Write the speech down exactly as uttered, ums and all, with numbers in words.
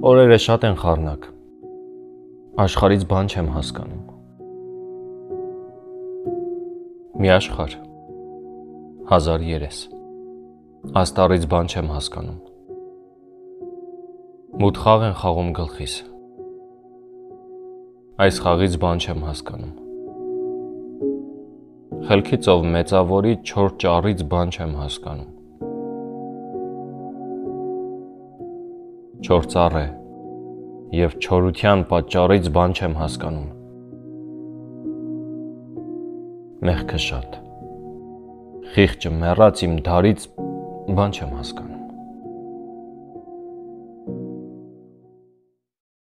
Օրերը շատ են խառնակ, աշխարհից բան չեմ հասկանում։ Մի աշխարհ, հազար երես, աստառից բան չեմ հասկանում։ Մութ խաղ են խաղում գլխիս, այս խաղից բան չեմ հասկանում։ Խելքի ծով մեծավորի չոր ճառից բան չեմ հասկանում։ Չոր ծառ է, և չորության պատճառից բան չեմ հասկանում։ Մեղքը շատ, խիղճը մեռած իմ դարից բան չեմ հասկանում։